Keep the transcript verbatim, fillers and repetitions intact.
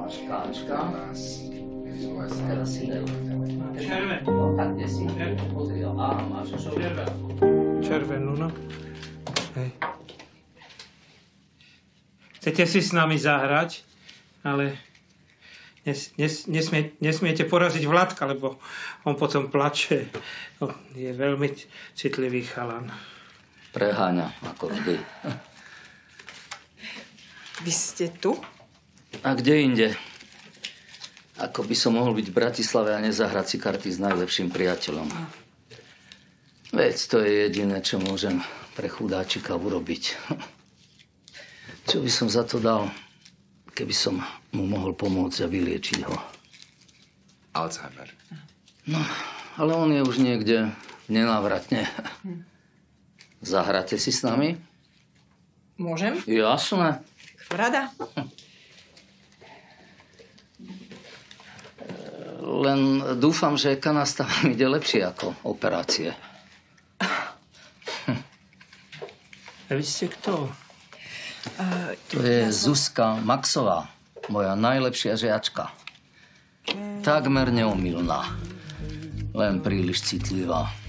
Škáčka. Teraz si daj. Červen. No tak, kde si? Pozri, aha, máš čo? Červen. Červenú, no. Hej. Chcete si s nami zahrať, ale nes, nes, nesmie, nesmiete poraziť Vladka, lebo on potom plače. No, je veľmi citlivý chalan. Preháňa, ako vždy. Vy ste tu? A kde inde? Ako by som mohol byť v Bratislave a nezahrať si karty s najlepším priateľom. Veď to je jediné, čo môžem pre chudáčika urobiť. Čo by som za to dal, keby som mu mohol pomôcť a vyliečiť ho? Alzheimer. No, ale on je už niekde nenávratne. Zahráte si s nami? Môžem? Jasné. Rada. Len dúfam, že kanasta vám ide lepšie ako operácie. A vy ste kto? Uh, To je Zuzka Maxová, moja najlepšia žiačka. Takmer neomylná, len príliš citlivá.